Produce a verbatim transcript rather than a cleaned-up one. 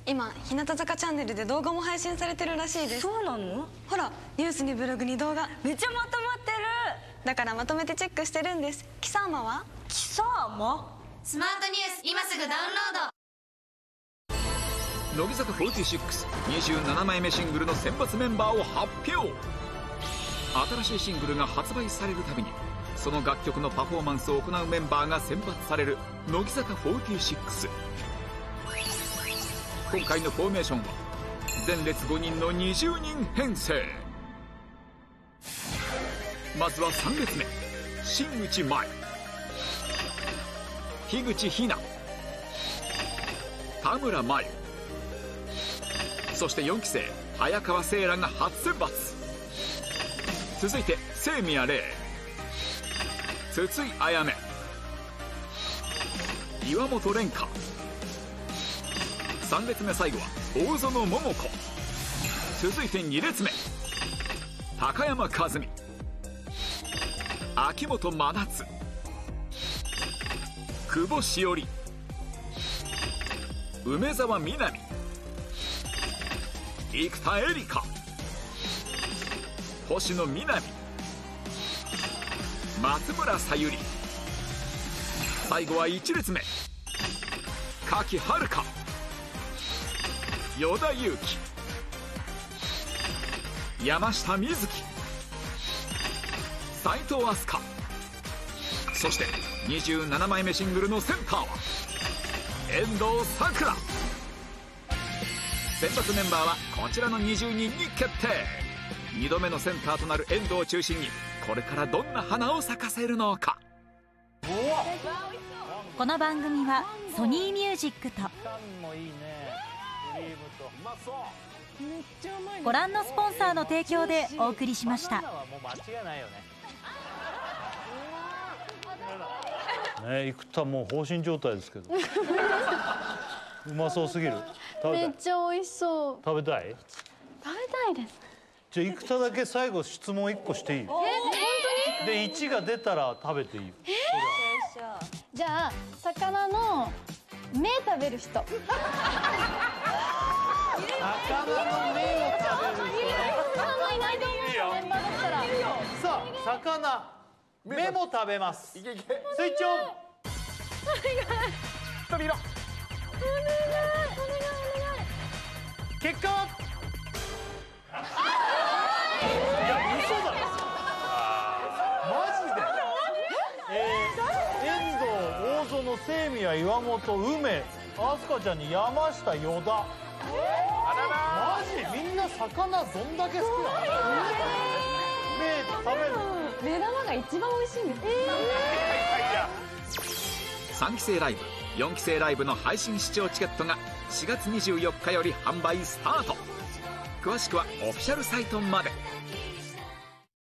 今日向坂チャンネルで動画も配信されてるらしいです。 そうなの？ ほらニュースにブログに動画めっちゃまとまってる。 だからまとめてチェックしてるんです。キサーマは？ キサーマ？ スマートニュース今すぐダウンロード。 乃木坂フォーティーシックスにじゅうななまいめシングルの選抜メンバーを発表。新しいシングルが発売されるたびにその楽曲のパフォーマンスを行うメンバーが選抜される乃木坂フォーティーシックス。今回のフォーメーションは前列ごにんのにじゅうにん編成。まずはさん列目、新内舞、樋口日奈、田村真由、そしてよんき生早川聖羅が初選抜。続いて清宮玲、筒井あやめ、岩本蓮加。さん列目最後は大園桃子。続いてに列目、高山一実、秋元真夏、久保しおり、梅澤美波、生田絵梨花、星野みなみ、松村沙友理。最後はいち列目、柿遥香、与田祐希、山下美月、斉藤飛鳥。そしてにじゅうななまいめシングルのセンターは遠藤さくら。選抜メンバーはこちらのにじゅうにんに決定。にどめのセンターとなる遠藤を中心にこれからどんな花を咲かせるのか。 この番組はソニーミュージックとご覧のスポンサーの提供でお送りしました。 ね、生田もう放心状態ですけどうまそうすぎる。食べたい。 めっちゃ美味しそう。 食べたい？ 食べたいです。 じゃあ生田だけ最後質問いっこしていい？え、本当に？でいちが出たら食べていいよ。えー、じゃあ魚の目食べる人。魚の目を食べる人。 魚いないと思うメンバーだったら。 さあ魚目も食べます。スイッチオン。扉。お願いお願いお願い。結果は？いや嘘だろ。マジで？えー、遠藤、大園、清宮、岩本、梅、飛鳥ちゃんに山下、与田。マジ？みんな魚どんだけ好きなの？目食べる。 目玉が一番美味しいんです。 えー、さんき生ライブ、よんき生ライブの配信視聴チケットがしがつにじゅうよっかより販売スタート。詳しくはオフィシャルサイトまで。